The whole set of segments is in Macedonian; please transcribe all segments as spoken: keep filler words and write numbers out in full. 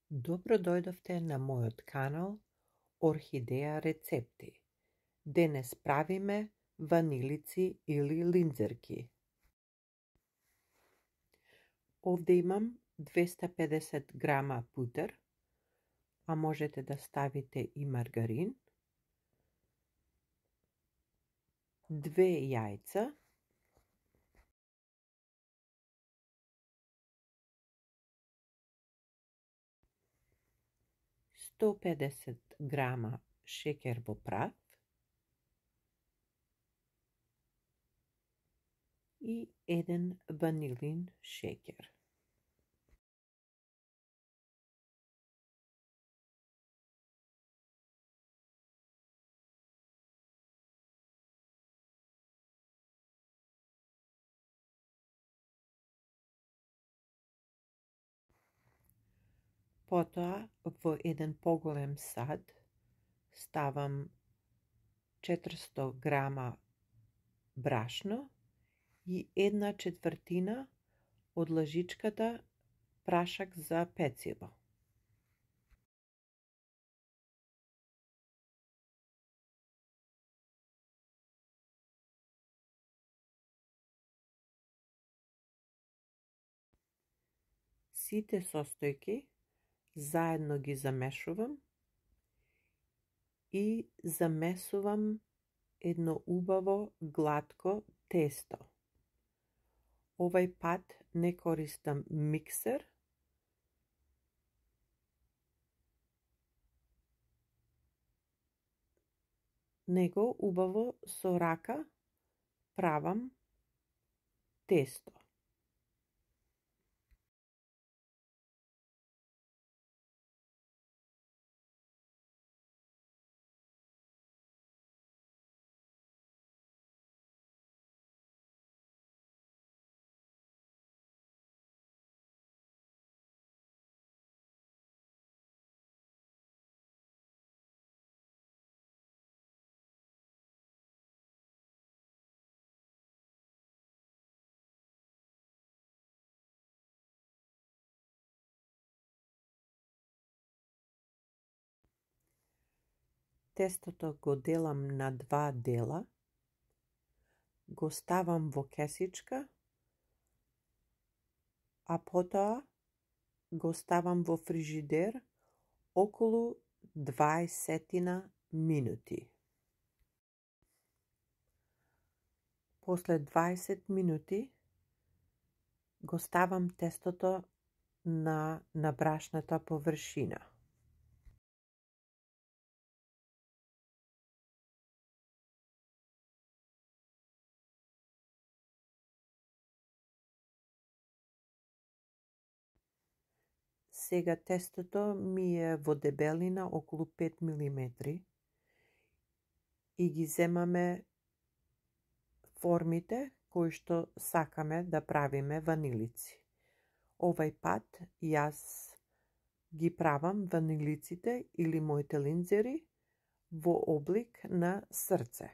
Добро дојдовте на мојот канал Орхидеја рецепти. Денес правиме ванилици или линзерки. Овде имам двеста и педесет грама путер, а можете да ставите и маргарин, две јајца, сто и педесет грама шеќер во прав и еден ванилин шеќер. Потоа во еден поголем сад ставам четиристо грама брашно и една четвртина од лажичката прашак за пециво. Сите состојки заедно ги замешувам и замесувам едно убаво глатко тесто. Овај пат не користам миксер, него убаво со рака правам тесто. Тестото го делам на два дела, го ставам во кесичка, а потоа го ставам во фрижидер околу дваесет минути. После дваесет минути го ставам тестото на набрашната површина. Сега тестото ми е во дебелина околу пет милиметри и ги земаме формите кои што сакаме да правиме ванилици. Овај пат јас ги правам ванилиците или моите линзери во облик на срце.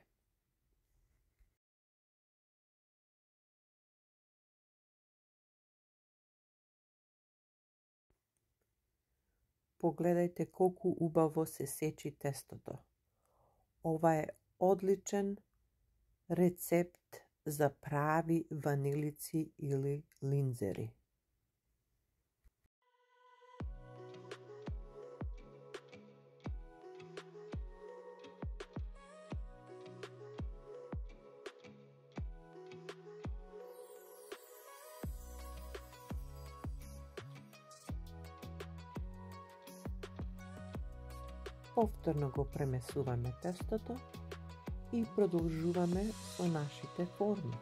Погледајте колку убаво се сечи тестото. Ова е одличен рецепт за прави ванилици или линзери. Повторно го премесуваме тестото и продолжуваме со нашите форми.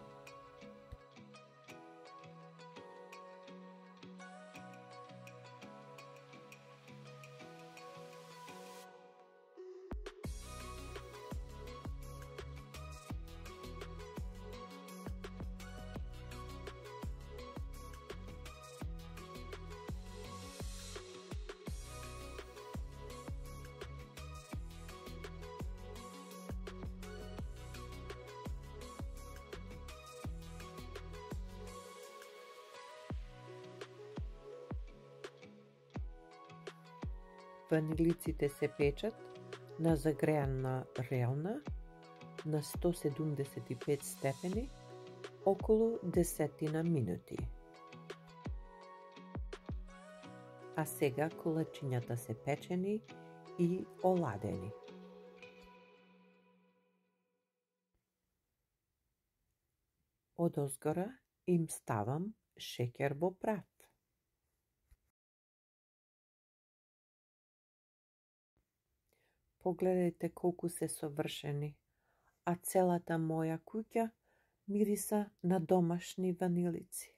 Ванилиците се печат на загреана релна на сто седумдесет и пет степени околу десетина минути. А сега колачињата се печени и оладени. Одозгора им ставам шеќер во прав. Погледајте колку се совршени, а целата моја куќа мириса на домашни ванилици.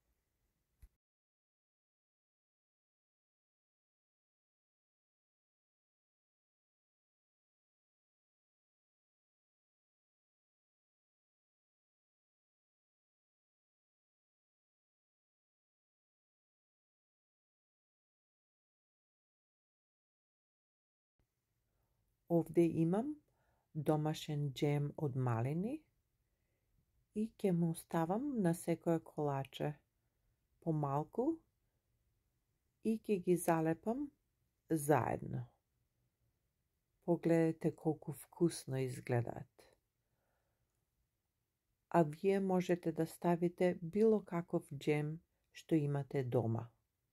Овде имам домашен джем од малини и ќе му ставам на секое колаче по малку и ќе ги залепам заедно. Погледайте колку вкусно изгледаат. А вие можете да ставите било каков джем што имате дома.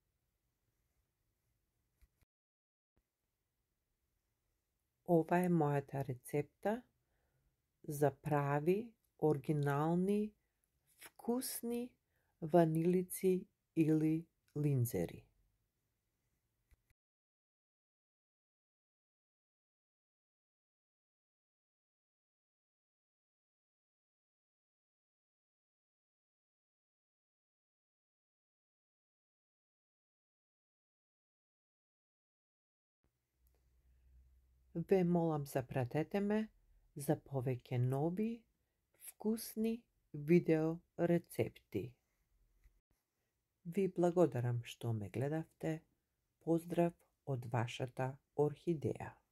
Ова е мојата рецепта за прави, оригинални, вкусни ванилици или линзери. Ве молам запратете ме за повеќе нови, вкусни видео рецепти. Ви благодарам што ме гледавте. Поздрав од вашата орхидеја.